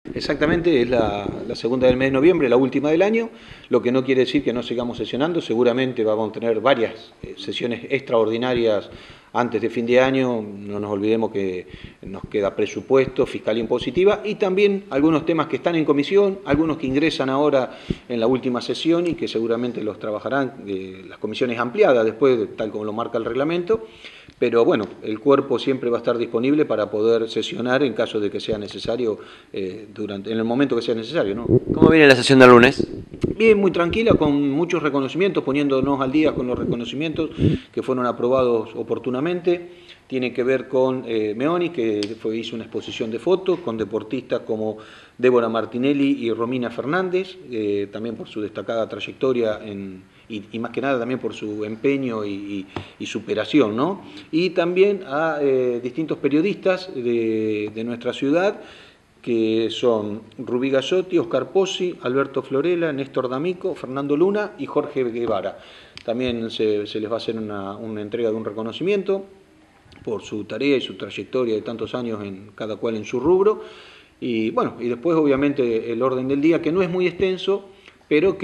Exactamente, es la segunda del mes de noviembre, la última del año, lo que no quiere decir que no sigamos sesionando, seguramente vamos a tener varias sesiones extraordinarias antes de fin de año, no nos olvidemos que nos queda presupuesto, fiscalía impositiva y también algunos temas que están en comisión, algunos que ingresan ahora en la última sesión y que seguramente los trabajarán las comisiones ampliadas después, tal como lo marca el reglamento, pero bueno, el cuerpo siempre va a estar disponible para poder sesionar en caso de que sea necesario, en el momento que sea necesario, ¿no? ¿Cómo viene la sesión del lunes? Bien, muy tranquila, con muchos reconocimientos, poniéndonos al día con los reconocimientos que fueron aprobados oportunamente. Tiene que ver con Meoni, que hizo una exposición de fotos, con deportistas como Débora Martinelli y Romina Fernández, también por su destacada trayectoria y más que nada también por su empeño y superación, ¿no? Y también a distintos periodistas de nuestra ciudad, que son Rubí Gazzotti, Oscar Pozzi, Alberto Florela, Néstor D'Amico, Fernando Luna y Jorge Guevara. También se les va a hacer una entrega de un reconocimiento por su tarea y su trayectoria de tantos años, cada cual en su rubro. Y bueno, y después obviamente el orden del día, que no es muy extenso, pero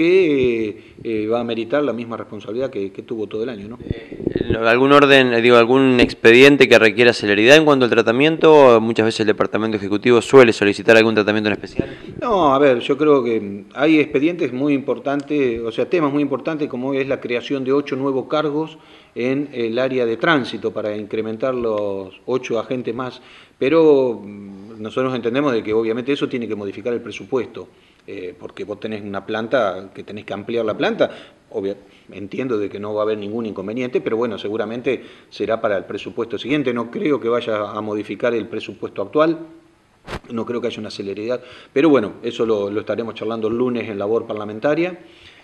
que va a meritar la misma responsabilidad que tuvo todo el año, ¿no? ¿Algún orden, algún expediente que requiera celeridad en cuanto al tratamiento? Muchas veces el Departamento Ejecutivo suele solicitar algún tratamiento en especial. No, a ver, yo creo que hay expedientes muy importantes, o sea, temas muy importantes como es la creación de 8 nuevos cargos en el área de tránsito para incrementar los 8 agentes más, pero nosotros entendemos de que obviamente eso tiene que modificar el presupuesto, porque vos tenés una planta, que tenés que ampliar la planta, entiendo de que no va a haber ningún inconveniente, pero bueno, seguramente será para el presupuesto siguiente, no creo que vaya a modificar el presupuesto actual. No creo que haya una celeridad, pero bueno, eso lo estaremos charlando el lunes en labor parlamentaria.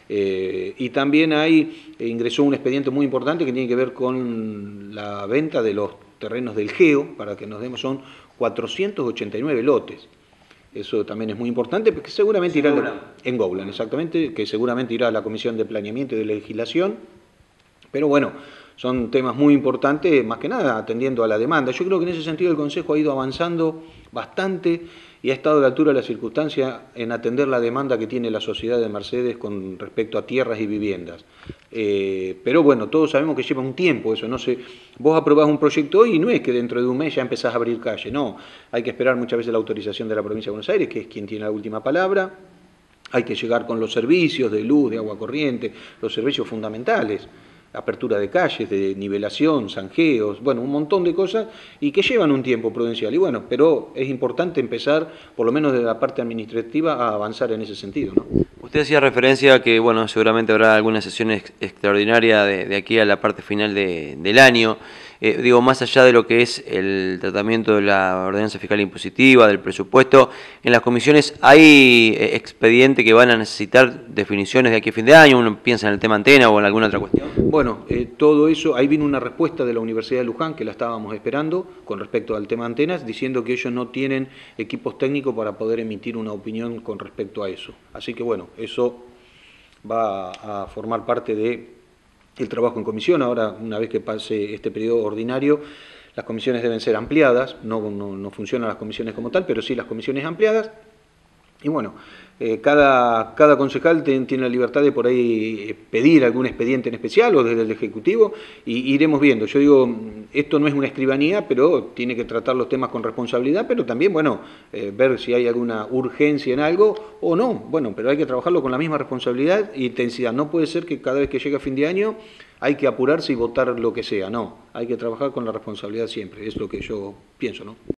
Y también ingresó un expediente muy importante que tiene que ver con la venta de los terrenos del GEO, para que nos demos, son 489 lotes. Eso también es muy importante, porque seguramente irá en Gowland, exactamente, que seguramente irá a la Comisión de Planeamiento y de Legislación, pero bueno, son temas muy importantes, más que nada atendiendo a la demanda. Yo creo que en ese sentido el Consejo ha ido avanzando bastante y ha estado a la altura de la circunstancia en atender la demanda que tiene la sociedad de Mercedes con respecto a tierras y viviendas. Pero bueno, todos sabemos que lleva un tiempo eso, no sé, vos aprobás un proyecto hoy y no es que dentro de un mes ya empezás a abrir calle, no, hay que esperar muchas veces la autorización de la Provincia de Buenos Aires, que es quien tiene la última palabra. Hay que llegar con los servicios de luz, de agua corriente, los servicios fundamentales, apertura de calles, de nivelación, zanjeos, bueno, un montón de cosas y que llevan un tiempo prudencial. Y bueno, pero es importante empezar, por lo menos de la parte administrativa, a avanzar en ese sentido, ¿no? Usted hacía referencia a que, bueno, seguramente habrá alguna sesión extraordinaria de aquí a la parte final del año. Digo, más allá de lo que es el tratamiento de la ordenanza fiscal impositiva, del presupuesto, en las comisiones hay expedientes que van a necesitar definiciones de aquí a fin de año. Uno piensa en el tema antena o en alguna otra cuestión. Bueno, todo eso, ahí vino una respuesta de la Universidad de Luján, que la estábamos esperando, con respecto al tema antenas, diciendo que ellos no tienen equipos técnicos para poder emitir una opinión con respecto a eso. Así que bueno, eso va a formar parte del trabajo en comisión. Ahora, una vez que pase este periodo ordinario, las comisiones deben ser ampliadas, no funcionan las comisiones como tal, pero sí las comisiones ampliadas. Y bueno, cada concejal tiene la libertad de por ahí pedir algún expediente en especial o desde el Ejecutivo y iremos viendo. Yo digo, esto no es una escribanía, pero tiene que tratar los temas con responsabilidad, pero también, bueno, ver si hay alguna urgencia en algo o no. Bueno, pero hay que trabajarlo con la misma responsabilidad e intensidad. No puede ser que cada vez que llega fin de año hay que apurarse y votar lo que sea. No, hay que trabajar con la responsabilidad siempre. Es lo que yo pienso, ¿no?